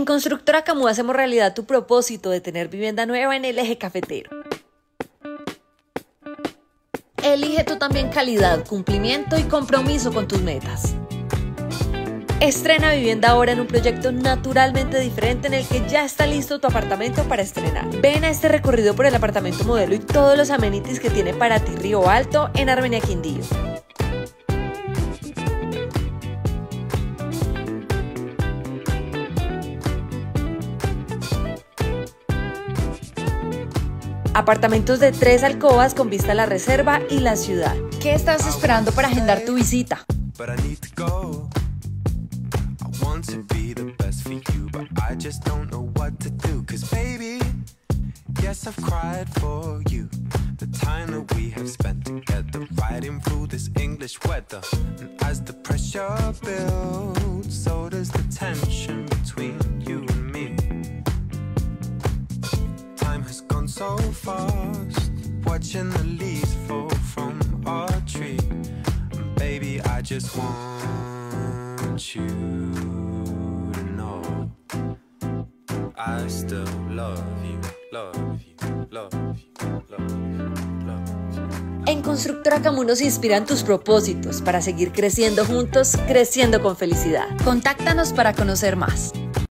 En Constructora Camus hacemos realidad tu propósito de tener vivienda nueva en el eje cafetero. Elige tú también calidad, cumplimiento y compromiso con tus metas. Estrena vivienda ahora en un proyecto naturalmente diferente en el que ya está listo tu apartamento para estrenar. Ven a este recorrido por el apartamento modelo y todos los amenities que tiene para ti Río Alto en Armenia, Quindío. Apartamentos de 3 alcobas con vista a la reserva y la ciudad. ¿Qué estás esperando para agendar tu visita? Yes, I've cried for you. The time that we have spent together, riding through this English weather. And as the pressure builds, so does the tension between you and me. Time has gone so fast, watching the leaves fall from our tree. And baby, I just want you to know I still love you. En Constructora Camus nos inspiran tus propósitos para seguir creciendo juntos, creciendo con felicidad. Contáctanos para conocer más.